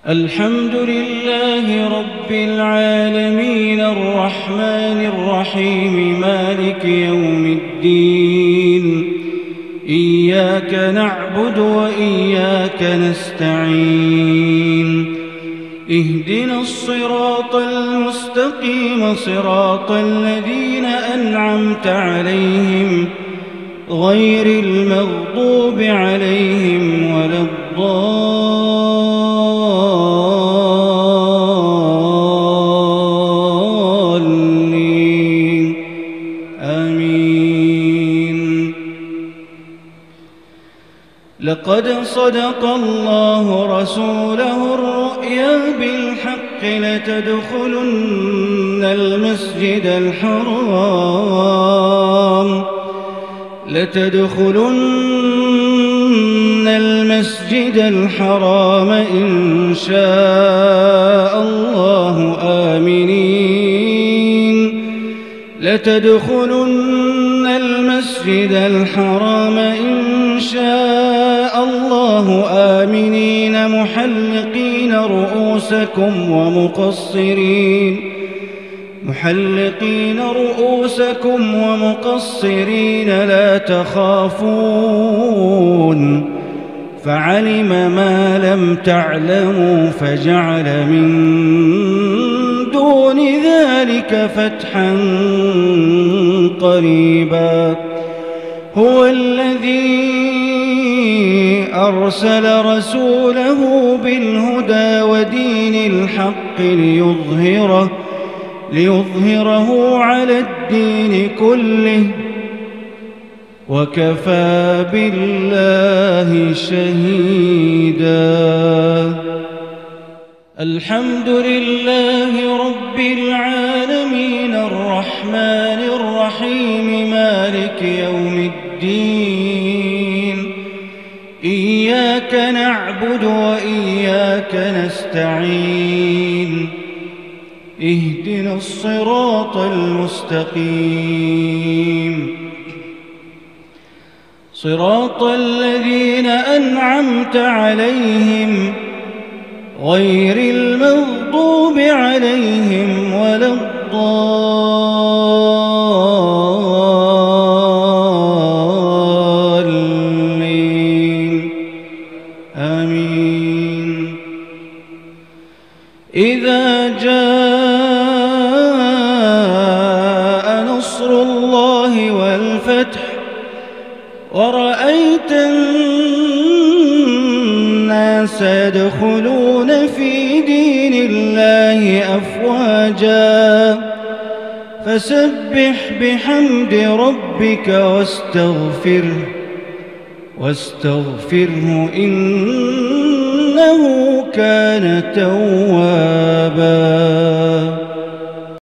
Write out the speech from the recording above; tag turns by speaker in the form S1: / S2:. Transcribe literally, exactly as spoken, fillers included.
S1: الحمد لله رب العالمين الرحمن الرحيم مالك يوم الدين إياك نعبد وإياك نستعين اهدنا الصراط المستقيم صراط الذين أنعمت عليهم غير المغضوب عليهم ولا الضالين آمين. لقد صدق الله رسوله الرؤيا بالحق لتدخلن المسجد الحرام لتدخلن المسجد الحرام إن شاء الله آمنين لتدخلن المسجد الحرام إن شاء الله آمنين محلقين رؤوسكم ومقصرين محلقين رؤوسكم ومقصرين لا تخافون فعلم ما لم تعلموا فجعل من دون ذلك فتحا قريبا. هو الذي أرسل رسوله بالهدى ودين الحق ليظهره ليظهره على الدين كله وكفى بالله شهيدا. الحمد لله رب العالمين الرحمن الرحيم مالك يوم الدين إياك نعبد وإياك نستعين اهدنا الصراط المستقيم صراط الذين أنعمت عليهم غير المغضوب عليهم ولا الضالين آمين. إذا جاء نصر الله والفتح ورأيت الناس يدخلون في دين الله أفواجا فسبح بحمد ربك واستغفره واستغفره إنه كان توابا.